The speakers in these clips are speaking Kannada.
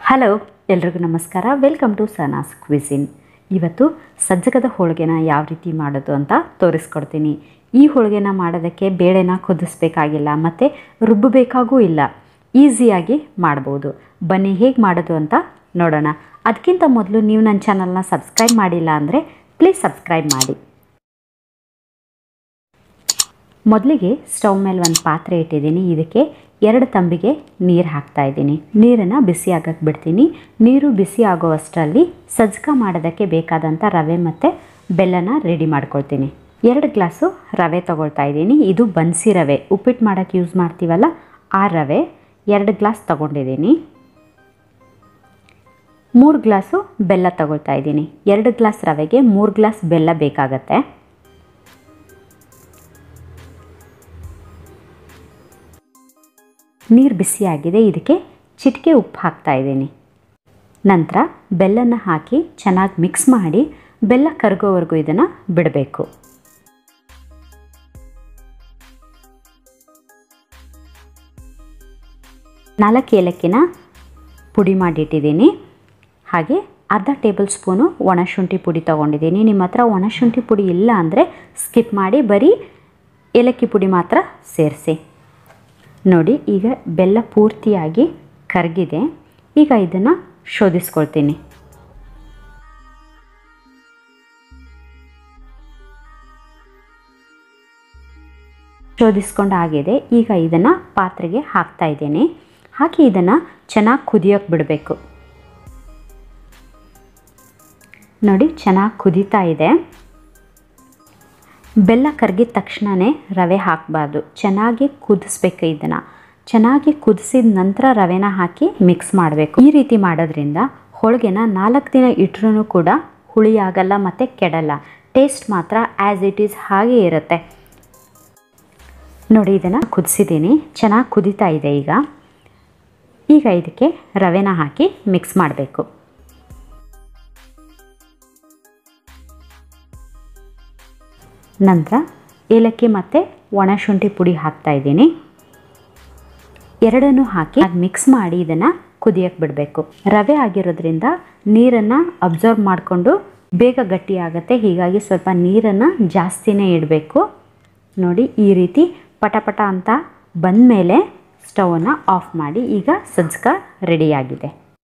ಹಲೋ ಎಲ್ರಿಗೂ ನಮಸ್ಕಾರ. Welcome to Sahana's cuisine. ಇವತ್ತು ಸಜ್ಜಕದ ಹೋಳಿಗೆನ ಯಾವ ರೀತಿ ಮಾಡೋದು ಅಂತ ತೋರಿಸ್ಕೊಡ್ತೀನಿ. ಈ ಹೋಳಿಗೆನ ಮಾಡೋದಕ್ಕೆ ಬೇಳೆನ ಕುದಿಸ್ಬೇಕಾಗಿಲ್ಲ ಮತ್ತು ರುಬ್ಬಬೇಕಾಗೂ ಇಲ್ಲ, ಈಸಿಯಾಗಿ ಮಾಡ್ಬೋದು. ಬನ್ನಿ ಹೇಗೆ ಮಾಡೋದು ಅಂತ ನೋಡೋಣ. ಅದಕ್ಕಿಂತ ಮೊದಲು ನೀವು ನನ್ನ ಚಾನಲ್ನ ಸಬ್ಸ್ಕ್ರೈಬ್ ಮಾಡಿಲ್ಲ ಅಂದರೆ ಪ್ಲೀಸ್ ಸಬ್ಸ್ಕ್ರೈಬ್ ಮಾಡಿ. ಮೊದಲಿಗೆ ಸ್ಟವ್ ಮೇಲೆ ಒಂದು ಪಾತ್ರೆ ಇಟ್ಟಿದ್ದೀನಿ. ಇದಕ್ಕೆ 2 ತಂಬಿಗೆ ನೀರು ಹಾಕ್ತಾ ಇದ್ದೀನಿ. ನೀರನ್ನು ಬಿಸಿ ಆಗಕ್ಕೆ ಬಿಡ್ತೀನಿ. ನೀರು ಬಿಸಿ ಆಗೋವಷ್ಟರಲ್ಲಿ ಸಜ್ಜಕ ಮಾಡೋದಕ್ಕೆ ಬೇಕಾದಂಥ ರವೆ ಮತ್ತು ಬೆಲ್ಲನ ರೆಡಿ ಮಾಡ್ಕೊಳ್ತೀನಿ. 2 ಗ್ಲಾಸು ರವೆ ತೊಗೊಳ್ತಾ ಇದ್ದೀನಿ. ಇದು ಬನ್ಸಿ ರವೆ, ಉಪ್ಪಿಟ್ಟು ಮಾಡೋಕ್ಕೆ ಯೂಸ್ ಮಾಡ್ತೀವಲ್ಲ ಆ ರವೆ 2 ಗ್ಲಾಸ್ ತೊಗೊಂಡಿದ್ದೀನಿ. 3 ಗ್ಲಾಸು ಬೆಲ್ಲ ತೊಗೊಳ್ತಾ ಇದ್ದೀನಿ. 2 ಗ್ಲಾಸ್ ರವೆಗೆ 3 ಗ್ಲಾಸ್ ಬೆಲ್ಲ ಬೇಕಾಗತ್ತೆ. ನೀರು ಬಿಸಿಯಾಗಿದೆ. ಇದಕ್ಕೆ ಚಿಟಿಕೆ ಉಪ್ಪು ಹಾಕ್ತಾ ಇದ್ದೀನಿ. ನಂತರ ಬೆಲ್ಲನ ಹಾಕಿ ಚೆನ್ನಾಗಿ ಮಿಕ್ಸ್ ಮಾಡಿ ಬೆಲ್ಲ ಕರಗೋವರೆಗೂ ಇದನ್ನು ಬಿಡಬೇಕು. ನಾಲ್ಕು ಏಲಕ್ಕಿನ ಪುಡಿ ಮಾಡಿಟ್ಟಿದ್ದೀನಿ. ಹಾಗೆ ಅರ್ಧ ಟೇಬಲ್ ಸ್ಪೂನು ಒಣಶುಂಠಿ ಪುಡಿ ತೊಗೊಂಡಿದ್ದೀನಿ. ನಿಮ್ಮ ಹತ್ರ ಒಣಶುಂಠಿ ಪುಡಿ ಇಲ್ಲ ಅಂದರೆ ಸ್ಕಿಪ್ ಮಾಡಿ ಬರೀ ಏಲಕ್ಕಿ ಪುಡಿ ಮಾತ್ರ ಸೇರಿಸಿ. ನೋಡಿ, ಈಗ ಬೆಲ್ಲ ಪೂರ್ತಿಯಾಗಿ ಕರಗಿದೆ. ಈಗ ಇದನ್ನು ಶೋಧಿಸ್ಕೊಳ್ತೀನಿ. ಶೋಧಿಸ್ಕೊಂಡಾಗಿದೆ. ಈಗ ಇದನ್ನು ಪಾತ್ರೆಗೆ ಹಾಕ್ತಾ ಇದ್ದೀನಿ. ಹಾಕಿ ಇದನ್ನು ಚೆನ್ನಾಗಿ ಕುದಿಯೋಕ್ಕೆ ಬಿಡಬೇಕು. ನೋಡಿ, ಚೆನ್ನಾಗಿ ಕುದೀತಾ ಇದೆ. ಬೆಲ್ಲ ಕರಗಿದ ತಕ್ಷಣವೇ ರವೆ ಹಾಕಬಾರ್ದು, ಚೆನ್ನಾಗಿ ಕುದಿಸ್ಬೇಕು. ಇದನ್ನು ಚೆನ್ನಾಗಿ ಕುದಿಸಿದ ನಂತರ ರವೆನ ಹಾಕಿ ಮಿಕ್ಸ್ ಮಾಡಬೇಕು. ಈ ರೀತಿ ಮಾಡೋದ್ರಿಂದ ಹೋಳಿಗೆನ 4 ದಿನ ಇಟ್ಟರೂ ಕೂಡ ಹುಳಿ ಆಗಲ್ಲ ಮತ್ತು ಕೆಡಲ್ಲ. ಟೇಸ್ಟ್ ಮಾತ್ರ ಆ್ಯಸ್ ಇಟ್ ಈಸ್ ಹಾಗೆ ಇರುತ್ತೆ. ನೋಡಿ, ಇದನ್ನು ಕುದಿಸಿದ್ದೀನಿ. ಚೆನ್ನಾಗಿ ಕುದೀತಾ ಇದೆ. ಈಗ ಇದಕ್ಕೆ ರವೆನ ಹಾಕಿ ಮಿಕ್ಸ್ ಮಾಡಬೇಕು. ನಂತರ ಏಲಕ್ಕಿ ಮತ್ತು ಒಣಶುಂಠಿ ಪುಡಿ ಹಾಕ್ತಾ ಇದ್ದೀನಿ. ಎರಡನ್ನೂ ಹಾಕಿ ಮಿಕ್ಸ್ ಮಾಡಿ ಇದನ್ನು ಕುದಿಯಕ್ಕೆ ಬಿಡಬೇಕು. ರವೆ ಆಗಿರೋದ್ರಿಂದ ನೀರನ್ನು ಅಬ್ಸರ್ವ್ ಮಾಡಿಕೊಂಡು ಬೇಗ ಗಟ್ಟಿ ಆಗುತ್ತೆ. ಹೀಗಾಗಿ ಸ್ವಲ್ಪ ನೀರನ್ನು ಜಾಸ್ತಿನೇ ಇಡಬೇಕು. ನೋಡಿ, ಈ ರೀತಿ ಪಟಪಟ ಅಂತ ಬಂದಮೇಲೆ ಸ್ಟವನ್ನು ಆಫ್ ಮಾಡಿ. ಈಗ ಸಜ್ಜಕ ರೆಡಿಯಾಗಿದೆ.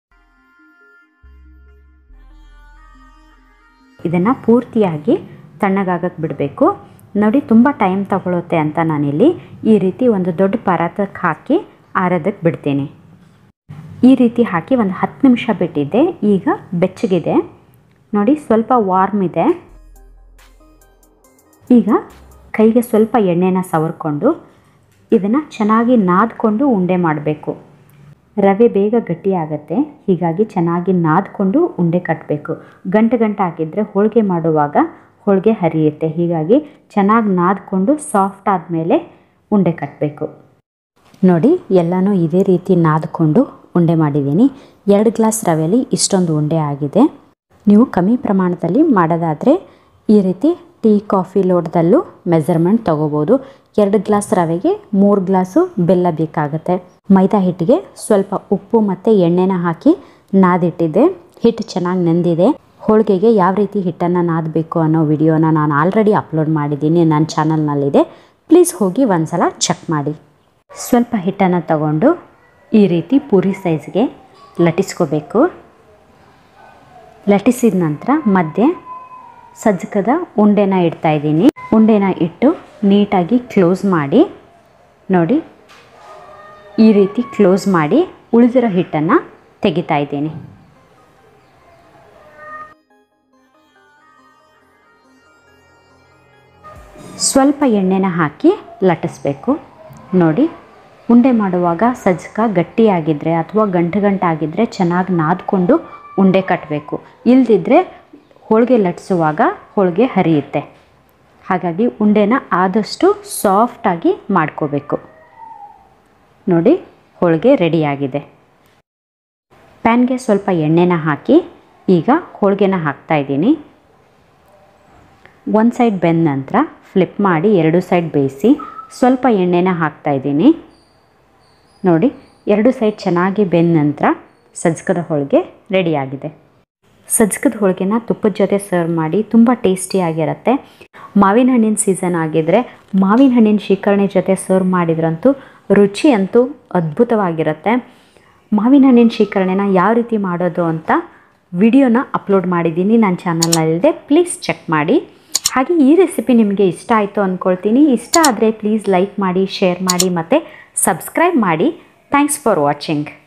ಇದನ್ನು ಪೂರ್ತಿಯಾಗಿ ತಣ್ಣಗಾಗಕ್ಕೆ ಬಿಡಬೇಕು. ನೋಡಿ, ತುಂಬ ಟೈಮ್ ತಗೊಳುತ್ತೆ ಅಂತ ನಾನಿಲ್ಲಿ ಈ ರೀತಿ ಒಂದು ದೊಡ್ಡ ಪರಾತಕ್ಕೆ ಹಾಕಿ ಆರೋದಕ್ಕೆ ಬಿಡ್ತೀನಿ. ಈ ರೀತಿ ಹಾಕಿ ಒಂದು 10 ನಿಮಿಷ ಬಿಟ್ಟಿದ್ದೆ. ಈಗ ಬೆಚ್ಚಗಿದೆ. ನೋಡಿ, ಸ್ವಲ್ಪ ವಾರ್ಮ್ ಇದೆ. ಈಗ ಕೈಗೆ ಸ್ವಲ್ಪ ಎಣ್ಣೆನ ಸವರ್ಕೊಂಡು ಇದನ್ನು ಚೆನ್ನಾಗಿ ನಾದ್ಕೊಂಡು ಉಂಡೆ ಮಾಡಬೇಕು. ರವೆ ಬೇಗ ಗಟ್ಟಿ ಆಗುತ್ತೆ. ಹೀಗಾಗಿ ಚೆನ್ನಾಗಿ ನಾದ್ಕೊಂಡು ಉಂಡೆ ಕಟ್ಟಬೇಕು. ಗಂಟು ಹಾಕಿದರೆ ಹೋಳಿಗೆ ಮಾಡುವಾಗ ಹೋಳಿಗೆ ಹರಿಯುತ್ತೆ. ಹೀಗಾಗಿ ಚೆನ್ನಾಗಿ ನಾದ್ಕೊಂಡು ಸಾಫ್ಟ್ ಆದಮೇಲೆ ಉಂಡೆ ಕಟ್ಟಬೇಕು. ನೋಡಿ, ಎಲ್ಲನೂ ಇದೇ ರೀತಿ ನಾದ್ಕೊಂಡು ಉಂಡೆ ಮಾಡಿದ್ದೀನಿ. 2 ಗ್ಲಾಸ್ ರವೆಯಲ್ಲಿ ಇಷ್ಟೊಂದು ಉಂಡೆ ಆಗಿದೆ. ನೀವು ಕಮ್ಮಿ ಪ್ರಮಾಣದಲ್ಲಿ ಮಾಡೋದಾದರೆ ಈ ರೀತಿ ಟೀ ಕಾಫಿ ಲೋಟದಲ್ಲೂ ಮೆಜರ್ಮೆಂಟ್ ತೊಗೋಬೋದು. 2 ಗ್ಲಾಸ್ ರವೆಗೆ 3 ಗ್ಲಾಸು ಬೆಲ್ಲ ಬೇಕಾಗುತ್ತೆ. ಮೈದಾ ಹಿಟ್ಟಿಗೆ ಸ್ವಲ್ಪ ಉಪ್ಪು ಮತ್ತು ಎಣ್ಣೆನ ಹಾಕಿ ನಾದಿಟ್ಟಿದ್ದೆ. ಹಿಟ್ಟು ಚೆನ್ನಾಗಿ ನೆಂದಿದೆ. ಹೋಳಿಗೆಗೆ ಯಾವ ರೀತಿ ಹಿಟ್ಟನ್ನು ನಾದಬೇಕು ಅನ್ನೋ ವಿಡಿಯೋನ ನಾನು ಆಲ್ರೆಡಿ ಅಪ್ಲೋಡ್ ಮಾಡಿದ್ದೀನಿ, ನನ್ನ ಚಾನಲ್ನಲ್ಲಿದೆ. ಪ್ಲೀಸ್ ಹೋಗಿ ಒಂದು ಸಲ ಚೆಕ್ ಮಾಡಿ. ಸ್ವಲ್ಪ ಹಿಟ್ಟನ್ನು ತಗೊಂಡು ಈ ರೀತಿ ಪೂರಿ ಸೈಜ್ಗೆ ಲಟ್ಟಿಸ್ಕೋಬೇಕು. ಲಟ್ಟಿಸಿದ ನಂತರ ಮಧ್ಯೆ ಸಜ್ಜಕದ ಉಂಡೆನ ಇಡ್ತಾಯಿದ್ದೀನಿ. ಉಂಡೆನ ಇಟ್ಟು ನೀಟಾಗಿ ಕ್ಲೋಸ್ ಮಾಡಿ. ನೋಡಿ, ಈ ರೀತಿ ಕ್ಲೋಸ್ ಮಾಡಿ ಉಳಿದಿರೋ ಹಿಟ್ಟನ್ನು ತೆಗಿತಾ ಇದ್ದೀನಿ. ಸ್ವಲ್ಪ ಎಣ್ಣೆನ ಹಾಕಿ ಲಟ್ಟಿಸ್ಬೇಕು. ನೋಡಿ, ಉಂಡೆ ಮಾಡುವಾಗ ಸಜ್ಜಕ ಗಟ್ಟಿಯಾಗಿದ್ದರೆ ಅಥವಾ ಗಂಟಾಗಿದ್ದರೆ ಚೆನ್ನಾಗಿ ನಾದ್ಕೊಂಡು ಉಂಡೆ ಕಟ್ಟಬೇಕು. ಇಲ್ಲದಿದ್ದರೆ ಹೋಳಿಗೆ ಲಟ್ಟಿಸುವಾಗ ಹೋಳಿಗೆ ಹರಿಯುತ್ತೆ. ಹಾಗಾಗಿ ಉಂಡೆನ ಆದಷ್ಟು ಸಾಫ್ಟಾಗಿ ಮಾಡ್ಕೋಬೇಕು. ನೋಡಿ, ಹೋಳಿಗೆ ರೆಡಿಯಾಗಿದೆ. ಪ್ಯಾನ್ಗೆ ಸ್ವಲ್ಪ ಎಣ್ಣೆನ ಹಾಕಿ ಈಗ ಹೋಳಿಗೆನ ಹಾಕ್ತಾಯಿದ್ದೀನಿ. ಒಂದು ಸೈಡ್ ಬೆಂದ ನಂತರ ಫ್ಲಿಪ್ ಮಾಡಿ 2 ಸೈಡ್ ಬೇಯಿಸಿ ಸ್ವಲ್ಪ ಎಣ್ಣೆನ ಹಾಕ್ತಾಯಿದ್ದೀನಿ. ನೋಡಿ, 2 ಸೈಡ್ ಚೆನ್ನಾಗಿ ಬೆಂದ ನಂತರ ಸಜ್ಜಕದ ಹೋಳಿಗೆ ರೆಡಿಯಾಗಿದೆ. ಸಜ್ಜಕದ ಹೋಳಿಗೆನ ತುಪ್ಪದ ಜೊತೆ ಸರ್ವ್ ಮಾಡಿ ತುಂಬ ಟೇಸ್ಟಿಯಾಗಿರುತ್ತೆ. ಮಾವಿನ ಹಣ್ಣಿನ ಸೀಸನ್ ಆಗಿದ್ದರೆ ಮಾವಿನ ಹಣ್ಣಿನ ಶೀಕರಣೆ ಜೊತೆ ಸರ್ವ್ ಮಾಡಿದ್ರಂತೂ ರುಚಿ ಅಂತೂ ಅದ್ಭುತವಾಗಿರುತ್ತೆ. ಮಾವಿನ ಹಣ್ಣಿನ ಶೀಕರಣೆನ ಯಾವ ರೀತಿ ಮಾಡೋದು ಅಂತ ವಿಡಿಯೋನ ಅಪ್ಲೋಡ್ ಮಾಡಿದ್ದೀನಿ ನನ್ನ ಚಾನಲ್ನಲ್ಲಿದೆ, ಪ್ಲೀಸ್ ಚೆಕ್ ಮಾಡಿ. ಹಾಗೆ ಈ ರೆಸಿಪಿ ನಿಮಗೆ ಇಷ್ಟ ಆಯಿತು ಅಂದ್ಕೊಳ್ತೀನಿ. ಇಷ್ಟ ಆದರೆ ಪ್ಲೀಸ್ ಲೈಕ್ ಮಾಡಿ, ಶೇರ್ ಮಾಡಿ ಮತ್ತು ಸಬ್ಸ್ಕ್ರೈಬ್ ಮಾಡಿ. Thanks for watching.